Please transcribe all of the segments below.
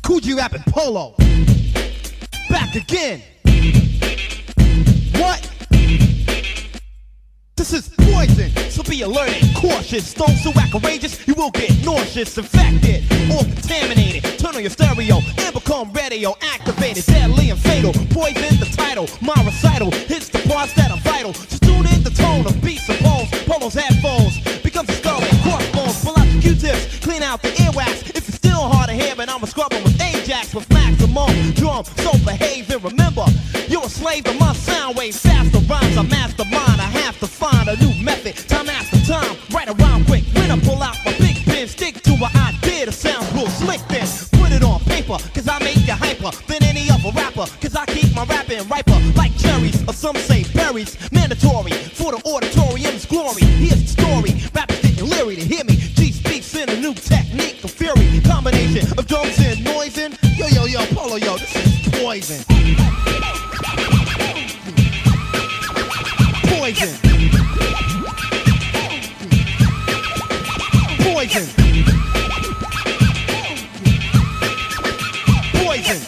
Kool G Rap and Polo. Back again. What? This is poison, so be alert and cautious. Don't so outrageous, you will get nauseous, infected, or contaminated. Turn on your stereo and become radio activated, deadly and fatal. Poison the title, my recital hits the parts that are vital. So tune in the tone of beats and bones. Polo's headphones becomes a skull and crossbones. Pull out the Q-tips, clean out the earwax. If it's still hard to hear, but I'ma scrub them with Ajax with maximum drum. So behave and remember, you're a slave to my sound wave. Faster rhymes, I mastermind. I have to find a new method, time after time. Write a rhyme quick, when I pull out my big pen, stick to an idea that sounds real slick. Then put it on paper, cause I make you hyper than any other rapper. Cause I keep my rapping riper like cherries, or some say berries. Mandatory for the auditorium's glory. Here's the story, rappers getting leery to hear me. G speaks in a new technique of fury, combination of drums and noise. And yo, yo, yo, Polo, yo, this is poison. Poison. Poison. Poison.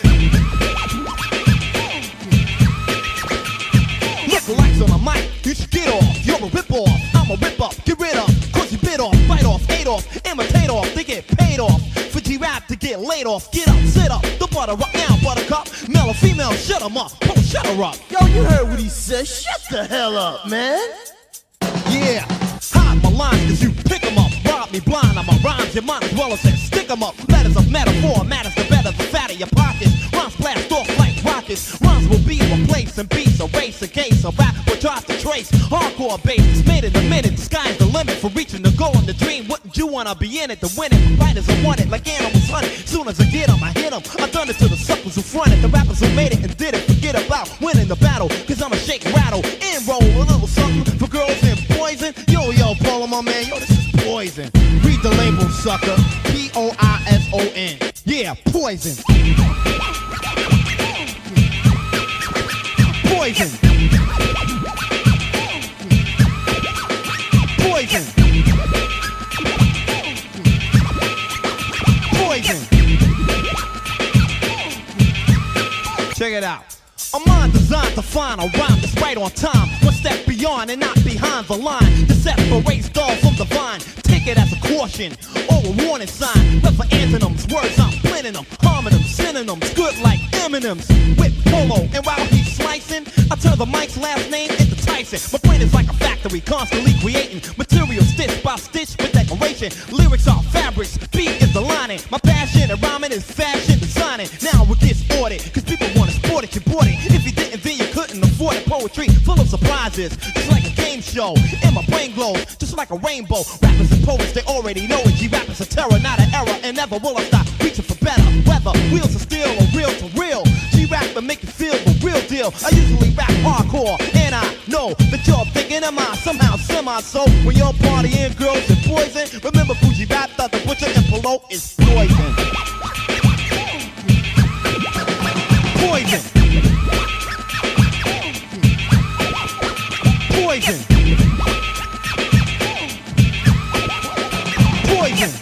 Look the lights on the mic, you should get off. You're a rip-off, I'm a rip-up, get rid of. Cause you bit off, bite off, hate off, imitate off. They get paid off for G-Rap to get laid off. Get up, sit up, the butter up now, buttercup. Male or female, shut 'em up, oh, shut her up. Yo, you heard what he said, shut the hell up, man. Yeah, hide my lines cause you pick 'em up. Rob me blind, I'm a rhymes, you might as well have said stick 'em up. Letters of metaphor, matters the better, the fatter your pockets. Rhymes blast off like rockets. Rhymes will be replaced and beats erase in case a rap will try to trace. Hardcore bass is made in a minute. The sky's the limit for reaching the goal and the dream. Wouldn't you wanna be in it to win it? Fighters are want it like animals hunted. Soon as I get 'em, I hit 'em. I done it to the suckers who fronted. The rappers who made it and did it. Forget about winning the battle, cause I'ma shake, rattle, and roll a little something for girls and poison. Yo, yo, Polo, my man, yo, this is poison. Read the label, sucker. P-O-I-S-O-N. Yeah, poison. Poison. Poison. Poison. Check it out. A mind designed to find a rhyme that's right on time. One step beyond and not behind the line. The separates dull from the vine. Take it as a caution or a warning sign. But for antonyms, words I'm blending them, harming them, sending them. Good like Eminem's with Polo. And while he's slicing, I turn the mic's last name into Tyson. My brain is like a factory, constantly creating material stitch by stitch with decoration. Lyrics are fabrics, beat is the lining. My passion and rhyming is fashion designing. Now it gets ordered, cause people wanna sport it, you bought it. If you didn't, then you couldn't afford it. Poetry full of surprises, just like a game show. And my brain glows, just like a rainbow. Rappers and poets, they already know it. G-Rap is a terror, not an error. And never will I stop reaching for better. Whether wheels of steel or real to real, G-Rap will make you feel the real deal. I usually rap hardcore, and I know that you're thinking of mine somehow semi-so. When you're partying, girls and poison, remember Kool G Rap, the Butcher, and Polo is poison. Poison. Poison. Poison.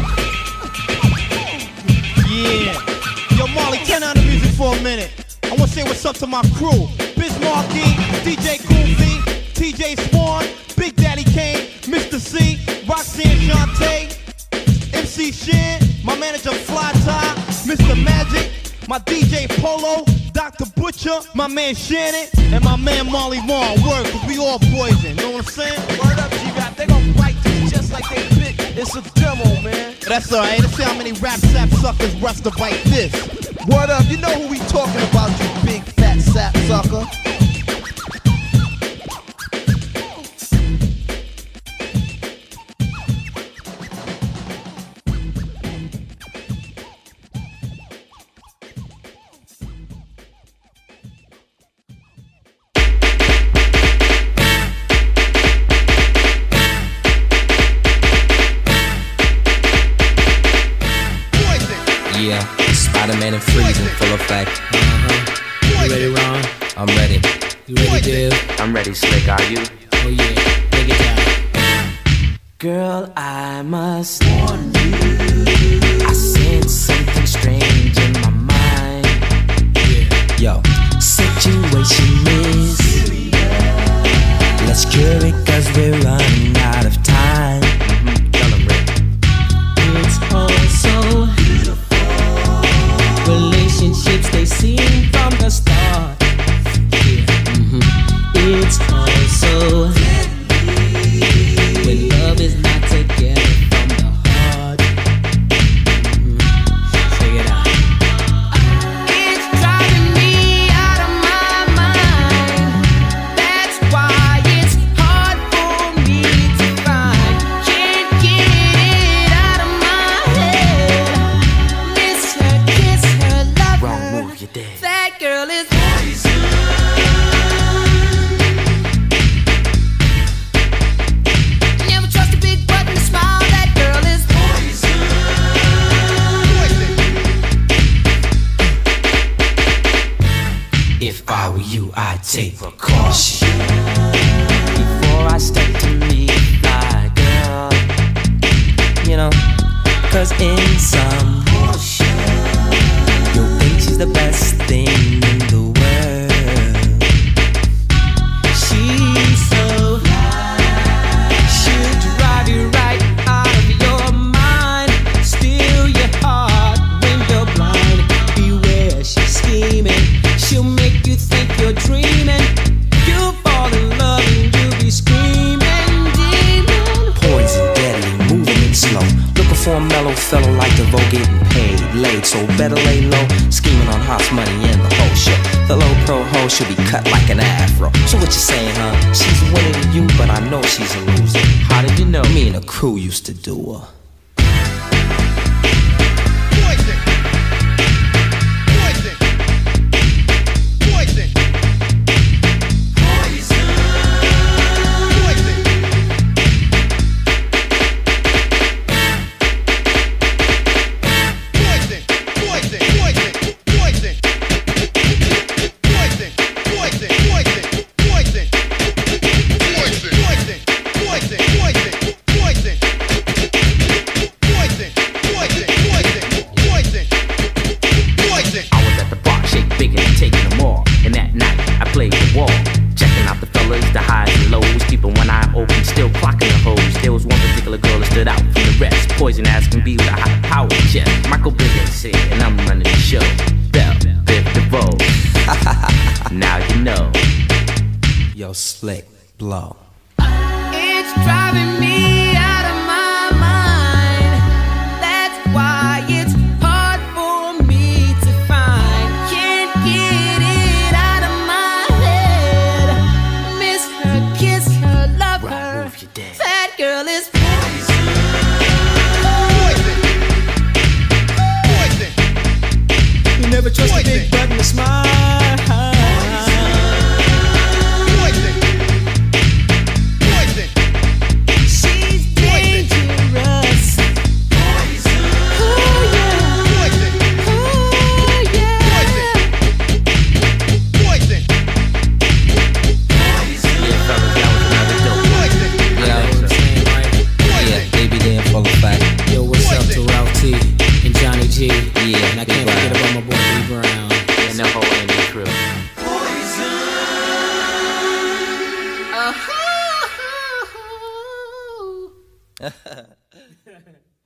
Yeah. Yo, Marley, turn on the music for a minute. I want to say what's up to my crew. Biz Markie, DJ Kool V, TJ Swan, Big Daddy Kane, Mr. C, Roxanne Shante, MC Shan, my manager Fly Tie, Mr. Magic, my DJ Polo, Dr. Butcher, my man Shannon, and my man Marley Marl. Word, cause we all poison, know what I'm saying? Word up, G-Rap, they gon' bite you just like they bit. It's a demo, man. That's alright, let's see how many rap sap suckers rush to bite this. Word up, you know who we talking about, you big fat sap sucker. Yeah, Spider-Man and Freeze in full effect. You ready, Ron? I'm ready. You ready, Dave? I'm ready, Slick, are you? Oh yeah, take it down. Girl, I must warn you, I sense something strange in situation is. Let's cure it cause we're running out of time. Tell 'em, Rick. It's all so beautiful. Relationships they seem from the start. It's all so when love is not together from the heart. Check it out. It's driving me out of my mind. That's why it's hard for me to find. Can't get it out of my head. Miss her, kiss her, love Wrong her. move, you're dead. That girl is never trust a big button to smile. That girl is If I were you, I'd take precaution before I step to meet my girl. You know, cause in some you'll think she's the best thing in the world. she's so she'll drive you right out of your mind, steal your heart when you're blind. Beware, she's scheming. She'll make you think you're dreaming. You'll fall in love and you'll be screaming, demon. Poison, deadly, moving it slow. Looking for a mellow fellow like DeVoe, getting paid, laid, so better lay low. Scheming on House money and the whole show. The low pro hoe should be cut like an afro. So what you saying, huh? She's winning to you, but I know she's a loser. How did you know? Me and the crew used to do her. Poison. Poison. Poison. I was at the bar, shake bigger and taking them all. And that night, I played the wall. Checking out the fellas, the highs and lows. Keeping one eye open, still clocking the hoes. There was one particular girl that stood out from the rest. Poison ass can be with a high power chest. Michael Biggins here, and I'm running the show. Bell, Biff DeVoe. Now you know. Yo, slick, blow. It's driving me out of my mind. That's why it's hard for me to find. Can't get it out of my head. Miss her, kiss her, love Right, her. move, you're dead. That girl is you never trust a big button to smile. She's dangerous. Ooh, yeah. Ooh, yeah. Yeah, fellas, that was another dope. Yeah, baby, they in full effect. Yo, what's up to Ralph T and Johnny G? Yeah, And I can't forget about my boy B Brown. And the whole Andy crew. Uh-huh.